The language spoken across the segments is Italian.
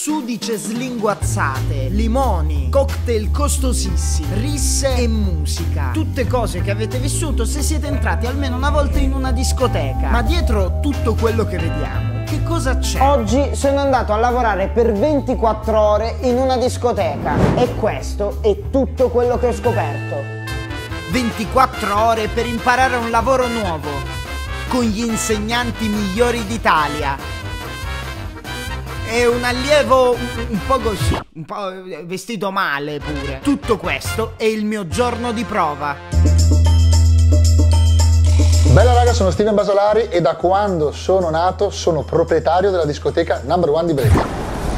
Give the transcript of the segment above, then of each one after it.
sudice slinguazzate, limoni, cocktail costosissimi, risse e musica. Tutte cose che avete vissuto se siete entrati almeno una volta in una discoteca. Ma dietro tutto quello che vediamo, che cosa c'è? Oggi sono andato a lavorare per 24 ore in una discoteca e questo è tutto quello che ho scoperto. 24 ore per imparare un lavoro nuovo, con gli insegnanti migliori d'Italia. E un allievo un po' così, un po' vestito male pure. Tutto questo è il mio giorno di prova. Bella raga, sono Steven Basolari e da quando sono nato sono proprietario della discoteca Number One di Brescia.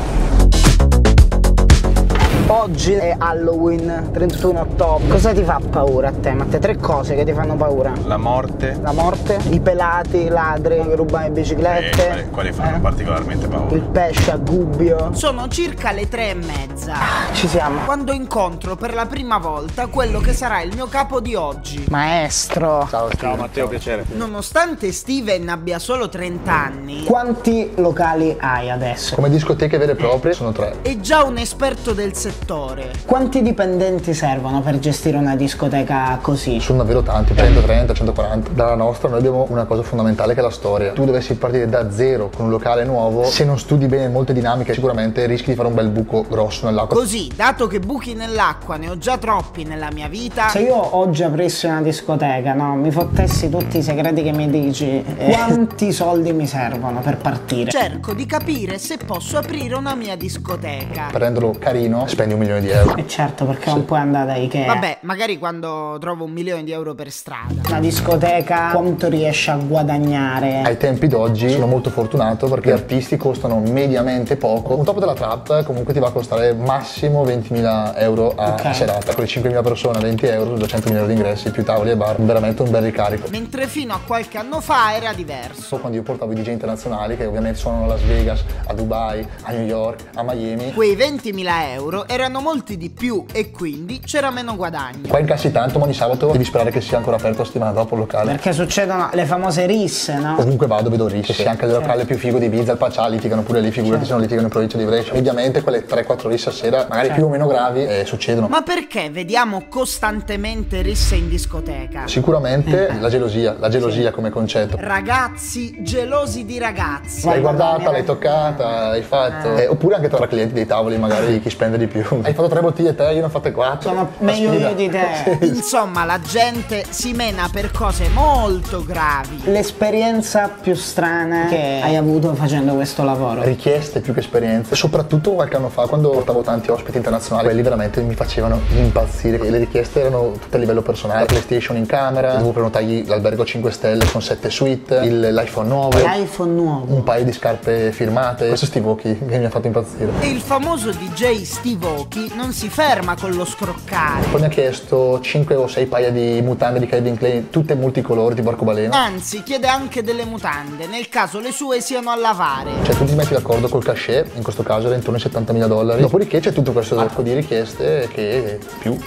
Oggi è Halloween, 31 ottobre. Cosa ti fa paura a te, Matteo? 3 cose che ti fanno paura. La morte. La morte, i pelati, i ladri che rubano le biciclette. Quali fanno particolarmente paura? Il pesce a gubbio. Sono circa le 3:30. Ci siamo. Quando incontro per la prima volta quello che sarà il mio capo di oggi. Maestro. Ciao Steven. Ciao Matteo, piacere. Nonostante Steven abbia solo 30 anni, Quanti locali hai adesso? Come discoteche vere e proprie sono 3. è già un esperto del settore. Quanti dipendenti servono per gestire una discoteca così? Sono davvero tanti, 130, 140. Dalla nostra noi abbiamo una cosa fondamentale che è la storia. Tu dovessi partire da zero con un locale nuovo, se non studi bene molte dinamiche sicuramente rischi di fare un bel buco grosso nell'acqua. Così, dato che buchi nell'acqua ne ho già troppi nella mia vita, Se io oggi aprissi una discoteca, no, mi fottessi tutti i segreti che mi dici, quanti soldi mi servono per partire? cerco di capire se posso aprire una mia discoteca. Per renderlo carino spendi 1 milione di euro. E certo, perché non puoi andare da Ikea. Vabbè, magari quando trovo 1 milione di euro per strada. Una discoteca quanto riesce a guadagnare? Ai tempi d'oggi sono molto fortunato perché gli artisti costano mediamente poco. Un top della trap comunque ti va a costare massimo 20.000 euro a serata. Con le 5.000 persone a 20 euro sono 200.000 euro di ingressi, più tavoli e bar, veramente un bel ricarico. Mentre fino a qualche anno fa era diverso. Quando io portavo i DJ internazionali che ovviamente suonano a Las Vegas, a Dubai, a New York, a Miami, Quei 20.000 euro erano molti di più e quindi c'era meno guadagno. qua incassi tanto ma ogni sabato devi sperare che sia ancora aperto la settimana dopo il locale. Perché succedono le famose risse, no? Ovunque vado vedo risse, se anche il locale più figo di Ibiza, il Paccià, litigano pure lì, figurati se non litigano in provincia di Brescia. Mediamente quelle 3-4 risse a sera, magari più o meno gravi, succedono. Ma perché vediamo costantemente risse in discoteca? Sicuramente la gelosia come concetto. Ragazzi gelosi di ragazzi. L'hai guardata, l'hai toccata, hai fatto. Oppure anche tra clienti dei tavoli, magari chi spende di più. Hai fatto 3 bottiglie te, io ne ho fatte 4. Sono meglio io di te. Insomma, la gente si mena per cose molto gravi. L'esperienza più strana che hai avuto facendo questo lavoro? Richieste più che esperienze. Soprattutto qualche anno fa, quando portavo tanti ospiti internazionali, quelli veramente mi facevano impazzire. E le richieste erano tutte a livello personale. La PlayStation in camera, dovevo prenotargli l'albergo 5 stelle con 7 suite, l'iPhone nuovo. L'iPhone nuovo. Un paio di scarpe firmate. Questo è Steve Aoki che mi ha fatto impazzire. E il famoso DJ Steve Aoki non si ferma con lo scroccare. Poi mi ha chiesto 5 o 6 paia di mutande di Calvin Klein, tutte multicolori tipo arcobaleno. Anzi, chiede anche delle mutande, nel caso le sue siano a lavare. Cioè tu ti metti d'accordo col cachet, in questo caso era intorno ai $70.000. Dopodiché c'è tutto questo sacco di richieste che più.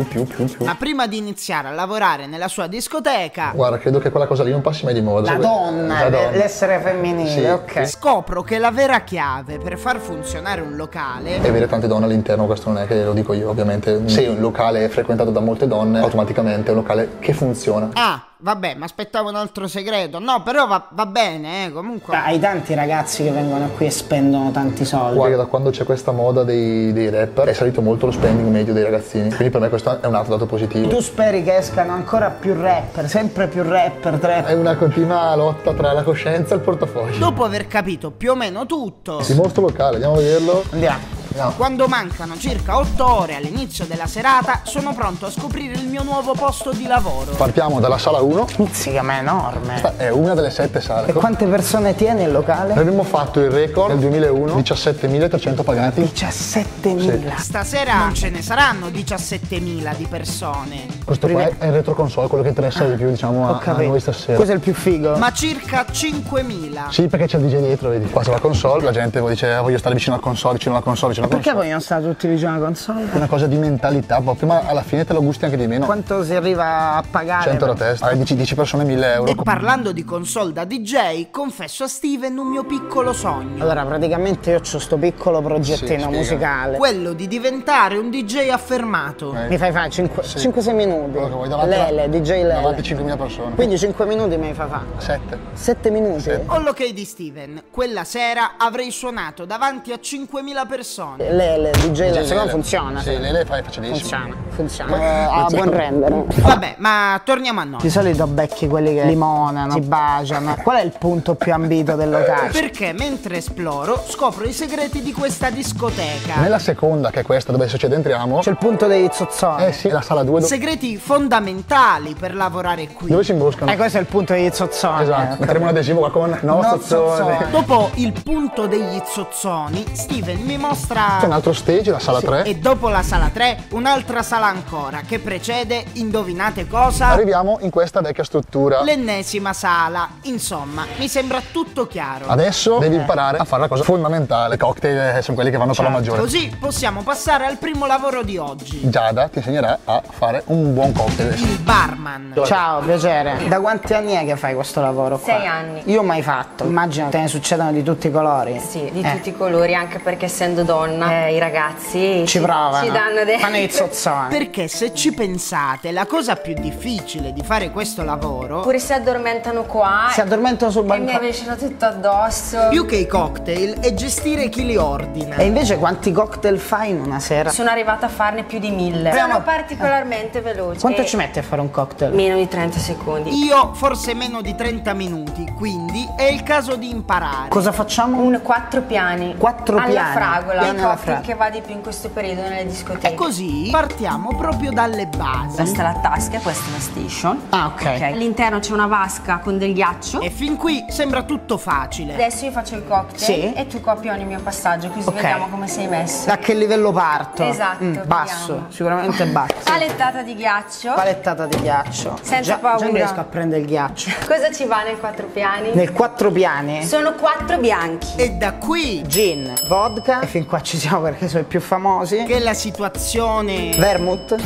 Ma prima di iniziare a lavorare nella sua discoteca, Guarda, credo che quella cosa lì non passi mai di moda. La donna, l'essere femminile, Sì. ok. scopro che la vera chiave per far funzionare un locale E avere tante donne all'interno, questo non è che lo dico io, ovviamente. Se un locale è frequentato da molte donne, automaticamente è un locale che funziona. Ah, vabbè, mi aspettavo un altro segreto. No, però va bene, comunque. Hai tanti ragazzi che vengono qui e spendono tanti soldi. Guarda, da quando c'è questa moda dei rapper è salito molto lo spending medio dei ragazzini. Quindi per me questo è un altro dato positivo. Tu speri che escano ancora più rapper, sempre più rapper, È una continua lotta tra la coscienza e il portafoglio. Dopo aver capito più o meno tutto, Il mostro locale, andiamo a vederlo. Andiamo. quando mancano circa 8 ore all'inizio della serata, sono pronto a scoprire il mio nuovo posto di lavoro. Partiamo dalla sala 1. Mizzica, ma è enorme. Questa è una delle 7 sale. E quante persone tiene il locale? Noi abbiamo fatto il record nel 2001, 17.300 pagati. 17.000. Stasera non ce ne saranno 17.000 di persone, Questo qua è il retro console, quello che interessa di più, diciamo, a noi stasera. Questo è il più figo. ma circa 5.000. Sì, perché c'è il DJ dietro, vedi. Qua c'è la console, la gente dice voglio stare vicino alla console, vicino alla console, vicino la Perché console. vogliono stare tutti vicino alla console? È una cosa di mentalità, proprio, ma alla fine te lo gusti anche di meno. Quanto si arriva a pagare? 100 euro a testa, 10 persone 1000 euro. E parlando di console da DJ, confesso a Steven un mio piccolo sogno. Allora, praticamente io ho sto piccolo progettino Sì, spiega. musicale. Quello di diventare un DJ affermato. Mi fai fare 5-6 minuti. Quello che vuoi, davanti Lele, DJ Lele. davanti a 5.000 persone. Quindi 5 minuti mi fai fare. 7. 7 minuti? Ho l'ok di Steven. Quella sera avrei suonato davanti a 5.000 persone. Lele, DJ Lele. Secondo me funziona. Sì, Lele fai facilissimo. Funziona. Ha buon rendere. Vabbè, ma torniamo a noi. Di solito becchi quelli che limonano, si baciano. Qual è il punto più ambito del locale? Perché mentre esploro scopro i segreti di questa discoteca. Nella seconda, che è questa dove se ci addentriamo, C'è il punto dei zozzoni. eh sì, la sala 2 Segreti fondamentali per lavorare qui. dove si imboscano. Questo è il punto degli zozzoni. Esatto, metteremo un adesivo qua con no zozzone. Dopo il punto degli zozzoni, Steven mi mostra... C'è un altro stage, la sala 3. E dopo la sala 3, un'altra sala ancora, che precede, indovinate cosa? Arriviamo in questa vecchia struttura. L'ennesima sala. Insomma, mi sembra tutto chiaro. Adesso devi imparare a fare la cosa fondamentale. I cocktail sono quelli che vanno per la maggiore. Così possiamo passare al primo lavoro di oggi. Giada ti insegnerà a fare un buon cocktail. Il barman. Ciao, piacere. Da quanti anni è che fai questo lavoro qua? 6 anni. Io mai fatto. Immagino te ne succedano di tutti i colori. Sì, di tutti i colori, anche perché essendo donna i ragazzi Ci provano. ci danno dei... Fanno i zozzoni. Perché se ci pensate, la cosa più difficile di fare questo lavoro, Pure si addormentano qua Si addormentano sul e mi bancone. avvicino tutto addosso. più che i cocktail, è gestire chi li ordina. E invece quanti cocktail fai in una sera? Sono arrivata a farne più di 1000. Sono particolarmente veloce. Quanto E ci metti a fare un cocktail? Meno di 30 secondi. Io forse meno di 30 minuti, quindi è il caso di imparare. Cosa facciamo? Un 4 piani. 4 alla piani. fragola. Piani Il alla cocktail fragola. che va di più in questo periodo nelle discoteche. E così partiamo proprio dalle basi. Questa è la tasca, questa è la station. Ah, ok. All'interno c'è una vasca con del ghiaccio. E fin qui sembra tutto facile. Adesso io faccio il cocktail Sì. e tu copioni il mio passaggio, così Ok. vediamo come sei messo. Da che livello parto? Esatto, Basso, vediamo. sicuramente basso. Palettata di ghiaccio. Palettata di ghiaccio. Senza Già paura. non riesco a prendere il ghiaccio. Cosa ci va nel 4 piani? Nel 4 piani? Sono 4 bianchi. E da qui Gin, vodka. E fin qua ci siamo perché sono i più famosi. che la situazione Vermouth.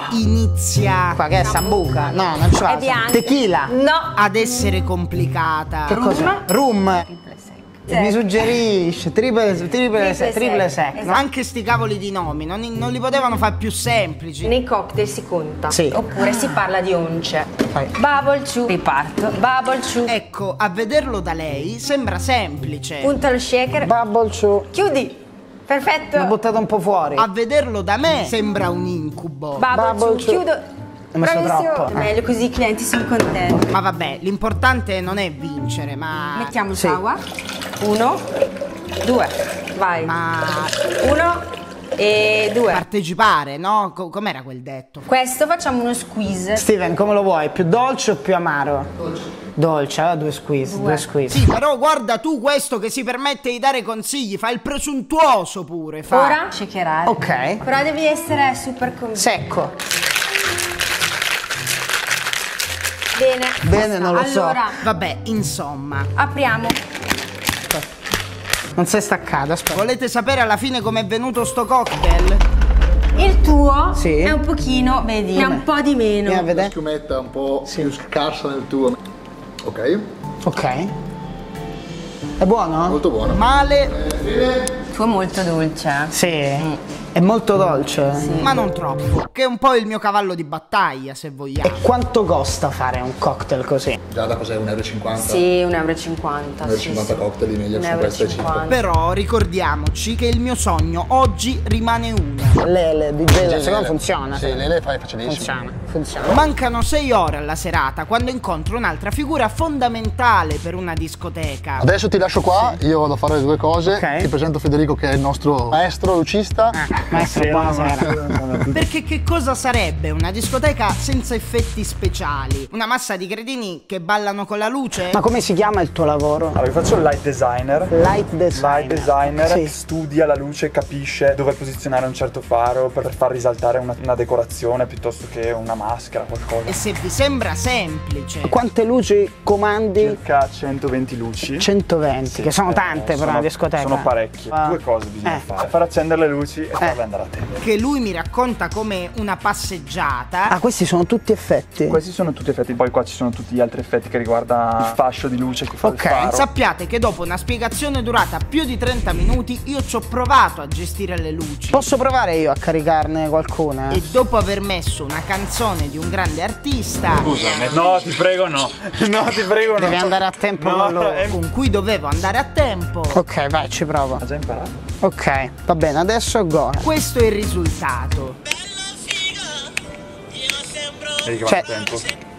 inizia Qua che è sambuca? No, non ce l'ho. È bianco. Tequila. No. ad essere complicata. Che cos'è? Rum. Sì. Mi suggerisce triple sec. Esatto. Anche sti cavoli di nomi, non li potevano fare più semplici. Nei cocktail si conta. Sì. Oppure si parla di once. Fai. Bubble chew. Riparto. Bubble chew. Ecco, a vederlo da lei sembra semplice. Punta lo shaker. Bubble chew. Chiudi. Perfetto. L'ho buttato un po' fuori. A vederlo da me sembra un incubo. Bubble Bubble chew. chew. Chiudo. Ho messo Bravissimo. troppo. Meglio così i clienti sono contenti. Ma vabbè, l'importante non è vincere, ma... Mettiamo il Sì. sour. 1, 2. Vai. Ma 1 e 2. partecipare, no? Com'era quel detto? Questo facciamo uno squeeze. Steven, come lo vuoi? Più dolce o più amaro? Dolce, allora due squeeze. Due squeeze. Sì, però guarda tu questo che si permette di dare consigli, fa il presuntuoso pure, fa. Ora shakerare. Ok. Però devi essere super convinto. Secco. Bene. Bene, non lo so. Allora, Vabbè, insomma. apriamo. Non si è staccato, aspetta. Volete sapere alla fine com'è venuto sto cocktail? Il tuo Sì. è un pochino, vedi, è un po' di meno. Vieni a vedere. Schiumetta un po' più scarsa del tuo. Ok, Ok. È buono? molto buono. Male, Il tuo è molto dolce. Sì. È molto dolce. ma non troppo. Che è un po' il mio cavallo di battaglia, se vogliamo. E quanto costa fare un cocktail così? Già da cos'è? 1,50 euro? Sì, 1,50 euro. 1,50 cocktail di meglio, sono queste 5. Però ricordiamoci che il mio sogno oggi rimane uno. Lele, DJ Lele, secondo me funziona. Sì, Lele fai facilissimo. Funziona. Mancano 6 ore alla serata quando incontro un'altra figura fondamentale per una discoteca. Adesso ti lascio qua, io vado a fare le due cose. Ok. Ti presento Federico che è il nostro maestro lucista. Maestro, buonasera. Perché che cosa sarebbe una discoteca senza effetti speciali? Una massa di cretini che ballano con la luce? Ma come si chiama il tuo lavoro? Allora, io faccio il light designer. Light designer. Light designer Sì. studia la luce, capisce dove posizionare un certo faro per far risaltare una decorazione piuttosto che una maschera, qualcosa. E se vi sembra semplice, Quante luci comandi? Circa 120 luci. 120, Sì, che sono tante per una discoteca. Sono parecchie. Ah. Due cose bisogna fare: far accendere le luci e farle andare a tempo. che lui mi racconta come una passeggiata, Ah, questi sono tutti effetti? Questi sono tutti effetti, poi qua ci sono tutti gli altri effetti che riguarda il fascio di luce che fa il faro. sappiate che dopo una spiegazione durata più di 30 minuti io ci ho provato a gestire le luci. Posso provare io a caricarne qualcuna? E dopo aver messo una canzone di un grande artista, No, ti prego no. No, ti prego no. Devi andare a tempo con lui. con cui dovevo andare a tempo, Ok, vai, ci provo. Ha già imparato? Ok, va bene, adesso go. questo è il risultato. Vedi che va Cioè- a tempo.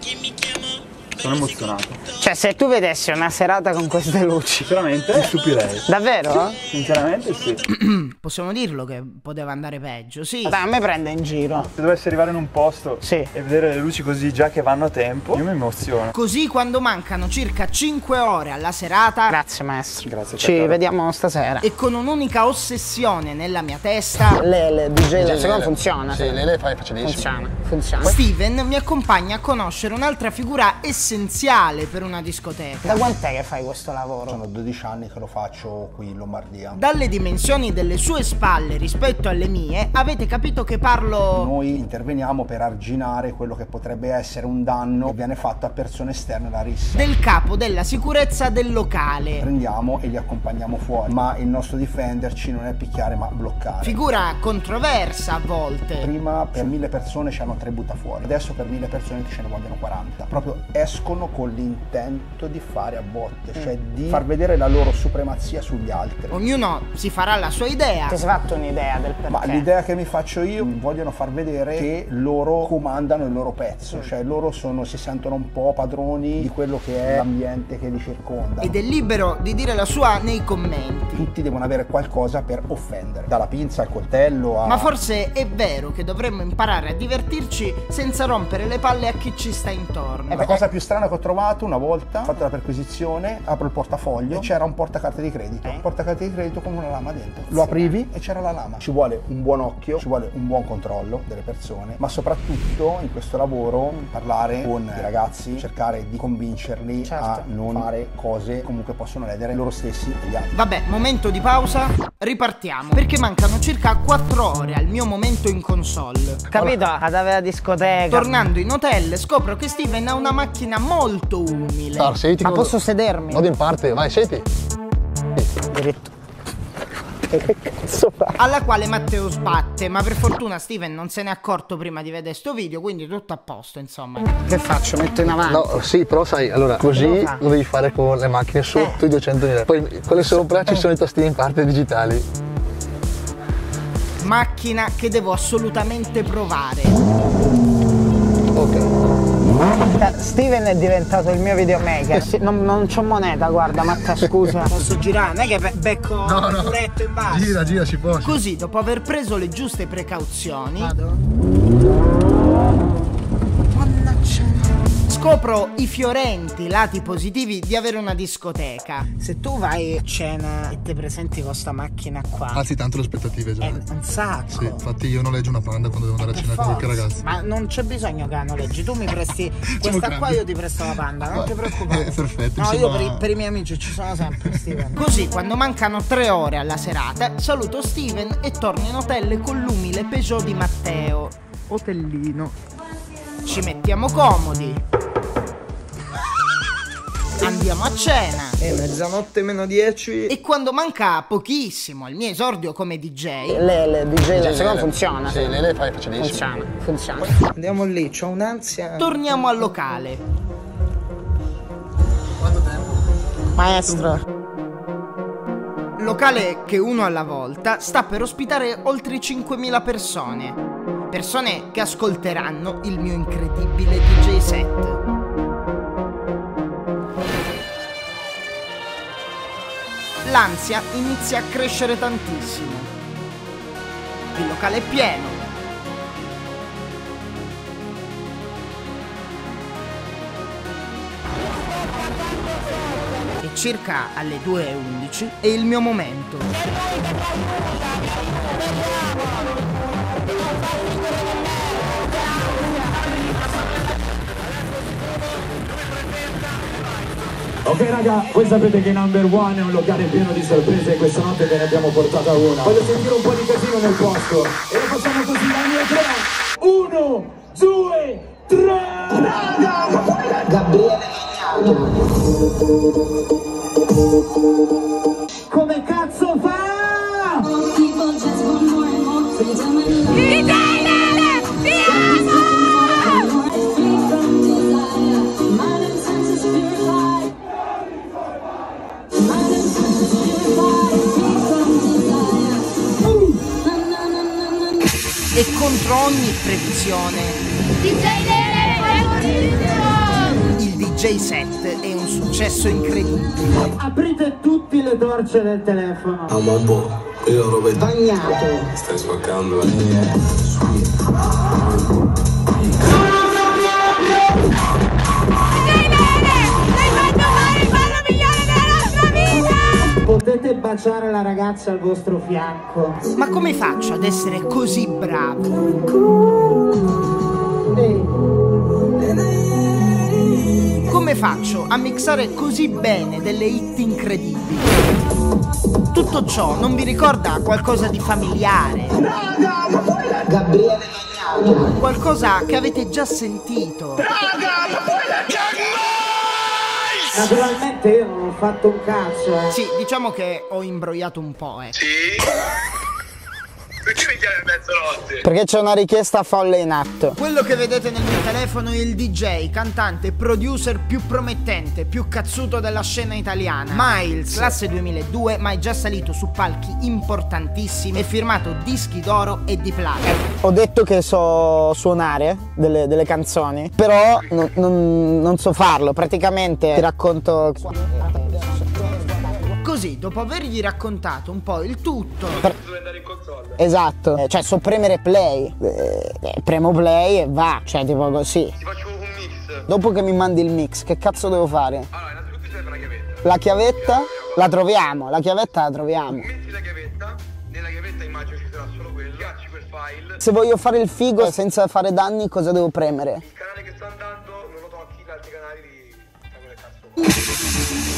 Sono emozionato. Cioè, se tu vedessi una serata con queste luci. Sinceramente mi stupirei. Davvero? Sinceramente sì. Possiamo dirlo che poteva andare peggio, sì. Dai, a me prende in giro. Se dovessi arrivare in un posto Sì. e vedere le luci così già che vanno a tempo, io mi emoziono. Così quando mancano circa 5 ore alla serata Grazie, maestro. Grazie a te, Ci caro. vediamo stasera. e con un'unica ossessione nella mia testa, Lele, DJ, la seconda funziona. Sì, Lele fai facilissimo. Funziona, funziona. Steven mi accompagna a conoscere un'altra figura essenziale per una discoteca. Da quant'è che fai questo lavoro? Sono 12 anni che lo faccio qui in Lombardia. Dalle dimensioni delle sue spalle rispetto alle mie, avete capito che parlo... Noi interveniamo per arginare quello che potrebbe essere un danno che viene fatto a persone esterne alla rissa. del capo della sicurezza del locale. Prendiamo e li accompagniamo fuori, ma il nostro difenderci non è picchiare ma bloccare. Figura controversa a volte. Prima per 1000 persone ci hanno 3 butta fuori, adesso per 1000 persone ce ne vogliono 40. Proprio escono con l'intento di fare a botte, cioè di far vedere la loro supremazia sugli altri. Ognuno si farà la sua idea. Ti sei fatto un'idea del perché? Ma l'idea che mi faccio io, vogliono far vedere che loro comandano il loro pezzo, cioè loro si sentono un po' padroni di quello che è l'ambiente che li circonda. Ed è libero di dire la sua nei commenti. Tutti devono avere qualcosa per offendere, dalla pinza al coltello a... Ma forse è vero che dovremmo imparare a divertirci senza rompere le palle a chi ci sta intorno. La cosa più strana che ho trovato una volta, ho fatto la perquisizione, apro il portafoglio e c'era un portacarte di credito. Un portacarte di credito con una lama dentro. Lo aprivi e c'era la lama. Ci vuole un buon occhio, ci vuole un buon controllo delle persone, ma soprattutto in questo lavoro parlare con i ragazzi, cercare di convincerli a non fare cose che comunque possono ledere loro stessi e gli altri. Vabbè, momento di pausa, ripartiamo. Perché mancano circa 4 ore al mio momento in console. Capito? Ad avere la discoteca. Tornando in hotel scopro che Steven ha una macchina molto umile. Allora, sediti. Ma posso sedermi? Vado in parte, vai, senti. Diritto. Che cazzo fa? Alla quale Matteo sbatte, ma per fortuna Steven non se n'è accorto prima di vedere sto video, quindi tutto a posto, insomma. Che faccio? Metto in avanti? No, sì, però sai, allora, così Devo fare? lo devi fare con le macchine sotto i 200.000. Poi quelle sopra ci sono i tastini in parte digitali. Macchina che devo assolutamente provare. Ok. Steven è diventato il mio videomaker. Sì, non c'ho moneta, guarda, Matta, scusa. Posso girare? Non è che becco un muretto in basso. Gira, si può. Così, dopo aver preso le giuste precauzioni, scopro i fiorenti lati positivi di avere una discoteca. Se tu vai a cena e ti presenti con sta macchina qua, Alzi tanto le aspettative già. è un sacco. Sì, infatti io noleggio una Panda quando devo andare a cena con qualche ragazzo. Ma non c'è bisogno che noleggi, tu mi presti questa qua, grande. io ti presto la Panda, non ti preoccupare. Perfetto, No, insomma... io per i miei amici ci sono sempre, Steven. Così, quando mancano 3 ore alla serata, saluto Steven e torno in hotel con l'umile Peugeot di Matteo. Hotellino. Ci mettiamo comodi. Andiamo a cena. Mezzanotte meno 10. E quando manca pochissimo al mio esordio come DJ, Lele, DJ, la seconda funziona. Sì, Lele fai facilissimo. Funziona. Andiamo lì, c'ho un'ansia. torniamo al locale. Maestro. Locale che uno alla volta sta per ospitare oltre 5.000 persone. Persone che ascolteranno il mio incredibile DJ set. L'ansia inizia a crescere tantissimo. Il locale è pieno. E circa alle 2:11 è il mio momento. Raga, voi sapete che Number One è un locale pieno di sorprese e questa notte ve ne abbiamo portata una. Voglio sentire un po' di casino nel posto. E lo facciamo così, la mia 3. 1, 2, 3. Gabriele come cazzo fa? E contro ogni previsione il DJ set è un successo incredibile. Aprite tutte le torce del telefono. Io l'ho bagnato. Stai spaccando. Potete baciare la ragazza al vostro fianco. Ma come faccio ad essere così bravo? Come faccio a mixare così bene delle hit incredibili? Tutto ciò non vi ricorda qualcosa di familiare? Gabriele Bagnato. Qualcosa che avete già sentito? Naturalmente io non ho fatto un cazzo. Sì, diciamo che ho imbrogliato un po', Sì? Perché mi chiami a mezzanotte? Perché c'è una richiesta folle in atto. Quello che vedete nel mio telefono è il DJ, cantante, producer più promettente, più cazzuto della scena italiana. Miles, classe 2002, ma è già salito su palchi importantissimi e firmato dischi d'oro e di platino. Ho detto che so suonare delle canzoni, però non so farlo. Praticamente ti racconto. Così, dopo avergli raccontato un po' il tutto, Devi andare in console. Esatto, cioè so premere play, premo play e va, cioè tipo così. Ti faccio un mix. Dopo che mi mandi il mix, che cazzo devo fare? Allora, innanzitutto serve una chiavetta. La chiavetta? La troviamo, la chiavetta la troviamo. Metti la chiavetta, nella chiavetta immagino ci sarà solo quello. Cacci quel file. Se voglio fare il figo senza fare danni, cosa devo premere? Il canale che sta andando non lo tocchi, gli altri canali li fai quelle cazzo.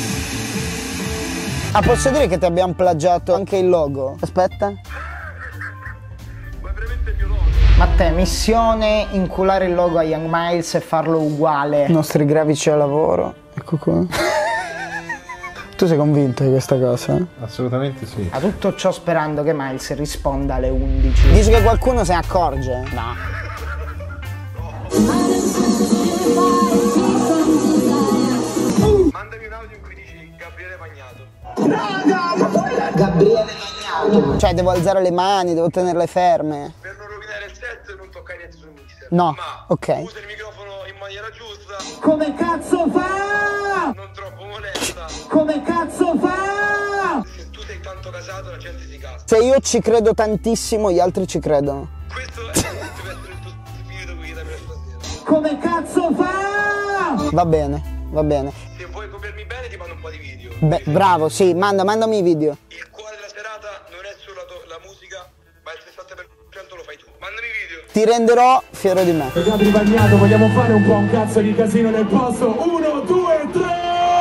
Ah, posso dire che ti abbiamo plagiato anche il logo? Aspetta. Ma è veramente il mio logo. Matteo, missione inculare il logo a Young Miles e farlo uguale. I nostri grafici a lavoro. Ecco qua. Tu sei convinto di questa cosa? Assolutamente sì. A tutto ciò sperando che Miles risponda alle 11. Dici che qualcuno se ne accorge? No. Mandami un audio in cui dici Gabriele Bagnato. Gabriele Bagnato. Cioè devo alzare le mani, devo tenerle ferme. Per non rovinare il set non toccare niente sul mixer. No, Ma ok. usa il microfono in maniera giusta. Come cazzo fa? Non troppo molesta. Come cazzo fa? Se tu sei tanto casato la gente si casa. Se io ci credo tantissimo, gli altri ci credono. Questo deve essere il tuo spirito guida per stasera. Come cazzo fa? Va bene, va bene. Se vuoi coprirmi bene ti mando un po' di video. Beh, bravo, sì, mandami i video. Il cuore della serata non è solo la musica, ma il 60% lo fai tu. Mandami video. Ti renderò fiero di me. Gabri Bagnato, vogliamo fare un po' un cazzo di casino nel posto? 1, 2, 3.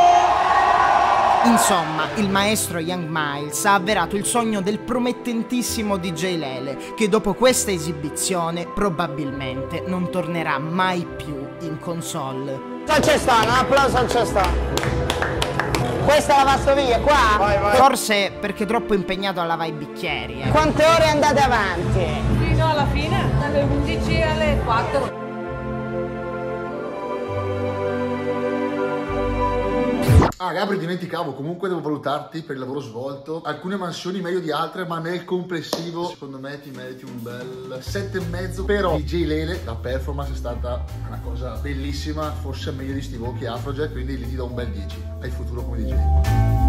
Insomma, il maestro Young Miles ha avverato il sogno del promettentissimo DJ Lele, che dopo questa esibizione probabilmente non tornerà mai più in console. Al cestano, un applauso al cestano. Questa è la lavastoviglie, qua? Vai. Forse perché troppo impegnato a lavare i bicchieri, Quante ore andate avanti? Fino alla fine, dalle 11 alle 4. Ah, Gabri, dimenticavo, comunque devo valutarti per il lavoro svolto. Alcune mansioni meglio di altre, ma nel complessivo secondo me ti meriti un bel 7,5. Però DJ Lele, la performance è stata una cosa bellissima, forse meglio di Steve Aoki e Afrojack, quindi gli ti do un bel 10. Hai futuro come DJ.